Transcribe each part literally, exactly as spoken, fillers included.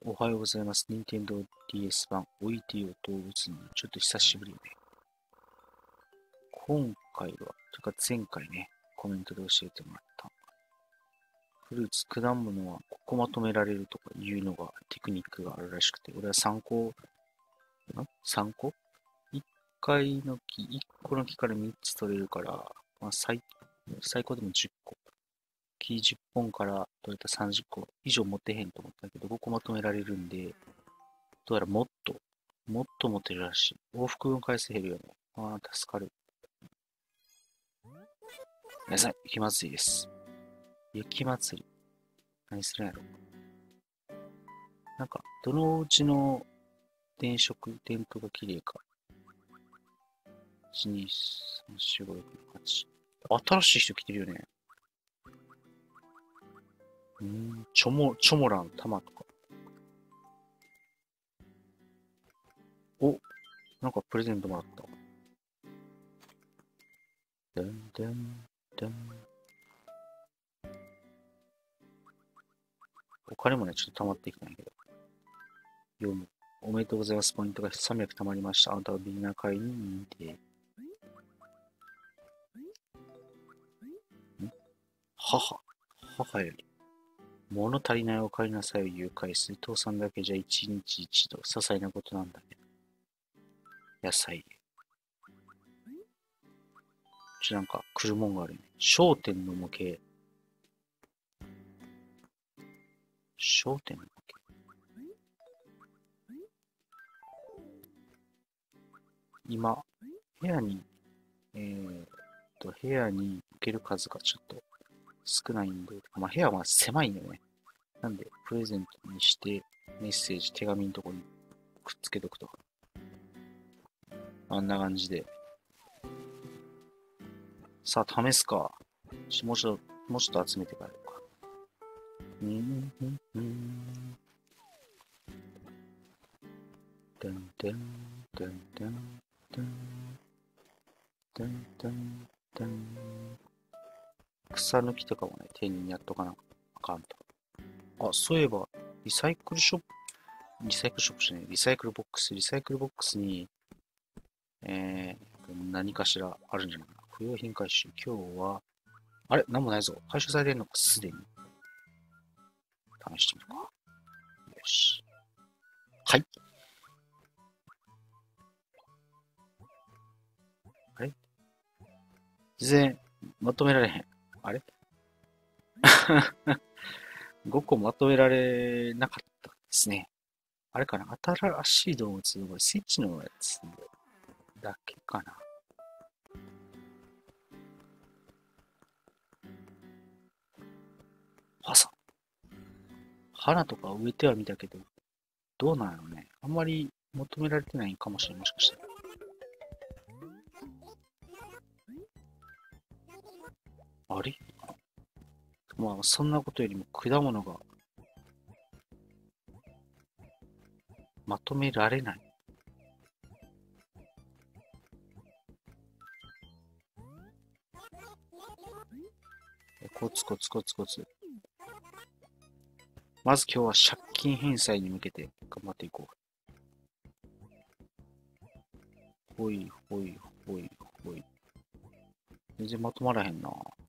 おはようございます。任天堂 ディーエス 版、おいてよ動物に、ちょっと久しぶりよね。今回は、というか前回ね、コメントで教えてもらった。フルーツ、果物はここまとめられるとかいうのがテクニックがあるらしくて、俺は参考、ん ?さん 個 ?いっ 回の木、いっこの木からみっつ取れるから、まあ最、最高でもじゅっこ。木じゅっぽんから取れたさんじゅっこ以上持ってへんと思ったけど、ここまとめられるんで、どうやらもっと、もっと持てるらしい。往復分回数減るよね。ああ、助かる。皆さん、雪祭りです。雪祭り。何するんやろ。なんか、どのうちの電飾、電灯が綺麗か。いち、に、さん、よん、ご、ろく、はち。新しい人来てるよね。うーん、チョモ、チョモラン、玉とか。お、なんかプレゼントもらった。でんでん、でん。お金もね、ちょっと溜まってきたんやけど。読む。おめでとうございます。ポイントがさんびゃく溜まりました。あなたはビギナー会に認定。母。母より。物足りないお帰りなさいを言う回数、父さんだけじゃ一日一度。些細なことなんだけど。野菜。ちょ、なんか来るもんがあるね。商店の模型。商店の模型。今、部屋に、えー、っと、部屋に置ける数がちょっと少ないんで、まあ部屋は狭いんよね。なんで、プレゼントにして、メッセージ、手紙のとこにくっつけとくと。あんな感じで。さあ、試すか。もうちょっと、もうちょっと集めてからやろうか。うん、うん、うん。てんてん、てんてん、てん、てんてん、てん。草抜きとかもね、丁寧にやっとかなあかんと。あ、そういえば、リサイクルショップ、リサイクルショップじゃない、リサイクルボックス、リサイクルボックスに、えー、何かしらあるんじゃないかな。不用品回収。今日は、あれなんもないぞ。回収されてんのか、すでに。試してみるか。よし。はい。あれ全然まとめられへん。あれ ?ご 個まとめられなかったですね。あれかな新しい動物、これスイッチのやつだけかな。あ、さ、花とか植えてはみたけど、どうなんやろね。あんまり求められてないかもしれない。もしかしたら。あれまあ、そんなことよりも果物がまとめられない。コツコツコツコツ。まず今日は借金返済に向けて頑張っていこう。ほいほいほいほい。全然まとまらへんな。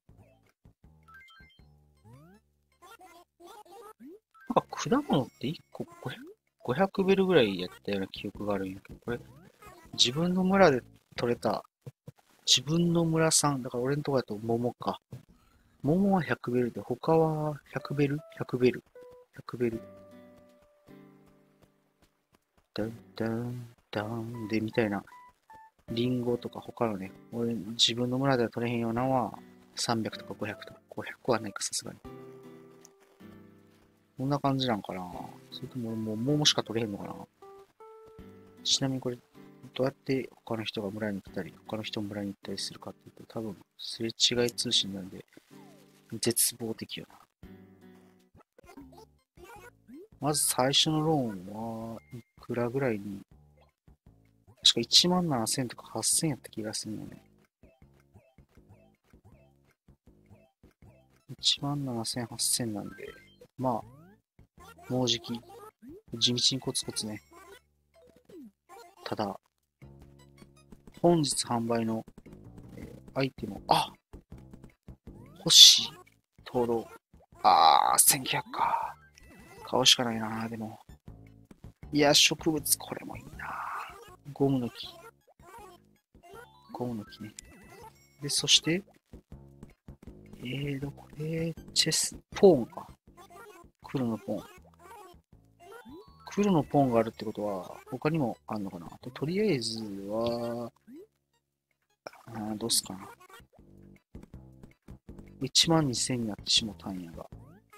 なんか果物っていっこごひゃく、ごひゃくベルぐらいやったような記憶があるんやけど、これ自分の村で採れた、自分の村産、だから俺のとこだと桃か。桃はひゃくベルで、他はひゃくベル ?ひゃく ベル。ひゃくベル。ダンダンダンで、みたいな。リンゴとか他のね、俺、自分の村では取れへんようなのはさんびゃくとかごひゃくとか、ごひゃくはないか、さすがに。こんな感じなんかな。それとも俺もう桃しか取れへんのかな。ちなみにこれ、どうやって他の人が村に来たり、他の人も村に行ったりするかっていうと、多分、すれ違い通信なんで、絶望的よな。まず最初のローンはいくらぐらいに、確かいちまんななせんとかはっせんやった気がするよね。いちまんななせん、はっせんなんで、まあ、もうじき地道にコツコツね。ただ、本日販売の、えーアイテム、あ欲しい。登録。あー、せんきゅうひゃくか。買うしかないな、でも。いや、植物、これもいいな。ゴムの木。ゴムの木ね。で、そして、えーと、これ、チェス、ポーンか。黒のポーン。黒のポーンがあるってことは、他にもあるのかな。ととりあえずは、あーどうすかな。いちまんにせんになってしもたんやが。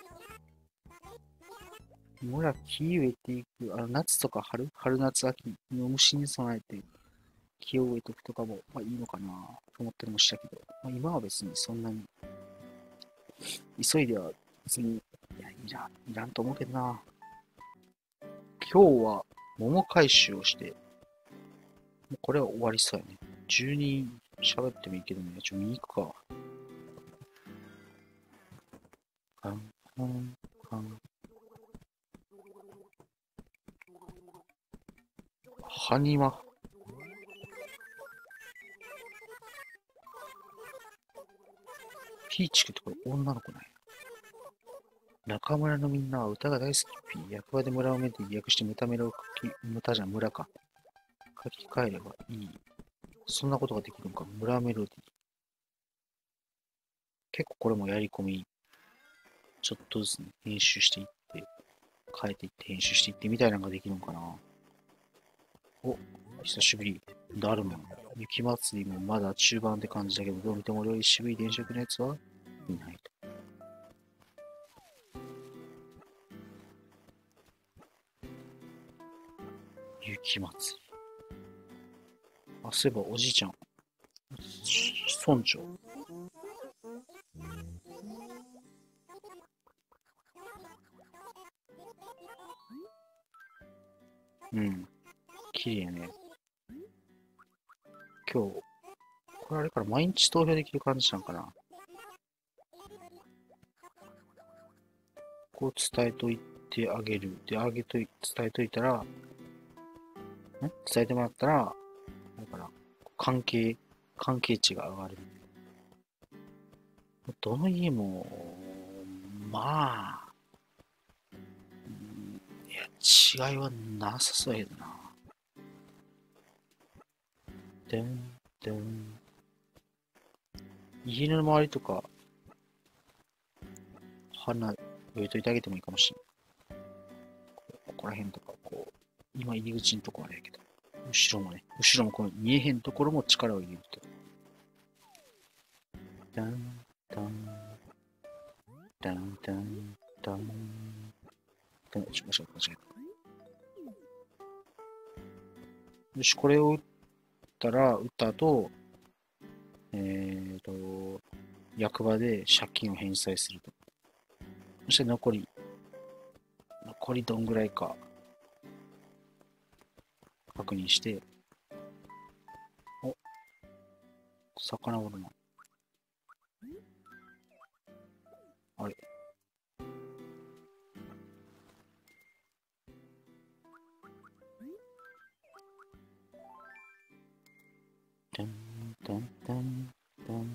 もら木植えていく。あの夏とか春、春夏秋の虫に備えて木を植えていくとかも、まあいいのかなと思ったりもしたけど、まあ、今は別にそんなに急いでは別にいやいらん、いらんと思うけどな。今日は桃回収をして、もうこれは終わりそうやね。じゅうに喋ってもいいけどね、ちょっと見に行くか。カンカンカン。ハニワ。ピーチクってこれ女の子なんや。中村のみんなは歌が大好きピー。役場で村をめて訳してムタメロを書き、ムタじゃん、村か。書き換えればいい。そんなことができるのか。村メロディー。結構これもやり込み、ちょっとずつね、編集していって、変えていって編集していってみたいなのができるのかな。お、久しぶり。ダルマン。雪祭りもまだ中盤って感じだけど、どう見ても俺より渋い電飾のやつはいないと。雪祭り。あ、そういえばおじいちゃん。村長。うん。綺麗ね。今日、これあれから毎日投票できる感じなんかな。こう伝えといてあげる。で、あげとい、伝えといたら、ん伝えてもらったら、だから、関係、関係値が上がる。どの家も、まあ、いや、違いはなさそうやけどな。でん、でん。家の周りとか、花植えといてあげてもいいかもしれん。ここら辺とか、こう、今入り口のとこあれやけど、後ろもね、後ろもこの見えへんところも力を入れると。ダン、ダン、ダン、ダン、ダン。ダン、ちょ、間違えた、間違えた。よし、これを打ったら、打った後、えーと、役場で借金を返済すると。そして残り、残りどんぐらいか確認して、お、魚おるな。あれ。ダン、ダン、ダン、ダン。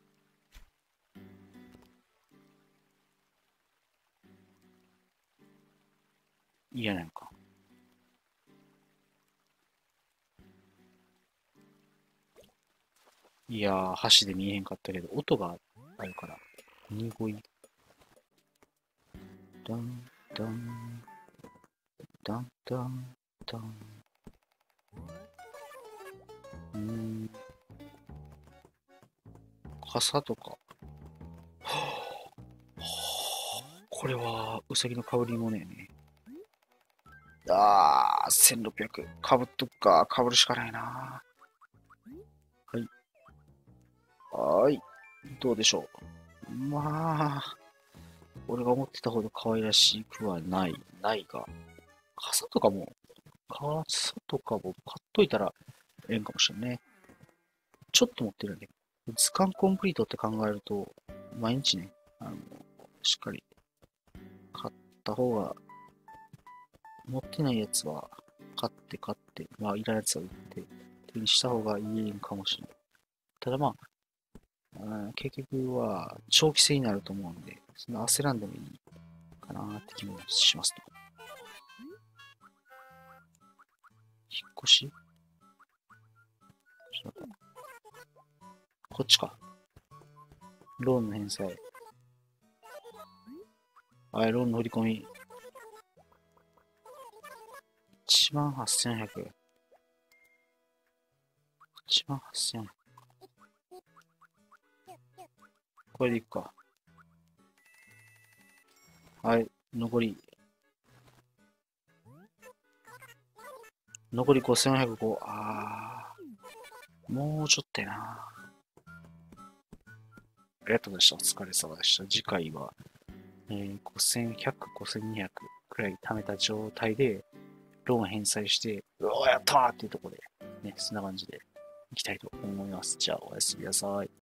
嫌なのか。いやー、箸で見えへんかったけど、音があるから、濁い。ダン、ダン、ダン、ダン、ダン。うーん、傘とか。これは、うさぎの香りもね。あー、せんろっぴゃく。かぶっとくか。かぶるしかないな。はい。はーい。どうでしょう。まあ、俺が思ってたほど可愛らしくはない、ないが。傘とかも、傘とかも買っといたらええんかもしれんね。ちょっと持ってるんで。図鑑コンプリートって考えると、毎日ね、あの、しっかり買った方が持ってないやつは、買って買って、まあ、いらないやつは売って、手にした方がいいんかもしれない。ただまあ、うん、結局は長期戦になると思うんで、そんな焦らんでもいいかなって気もしますと。引っ越しちょっと待ってこっちか。ローンの返済。はい、ローンの振り込み。いちまんはっせんひゃく。いちまんはっせんひゃく。これでいくか。はい、残り。残りごせんひゃくご。あー、もうちょっとやな。ありがとうございました。お疲れ様でした。次回は、えー、ごせんひゃく、ごせんにひゃくくらい貯めた状態で、ローン返済して、うわ、やったーっていうところで、ね、そんな感じでいきたいと思います。じゃあ、おやすみなさい。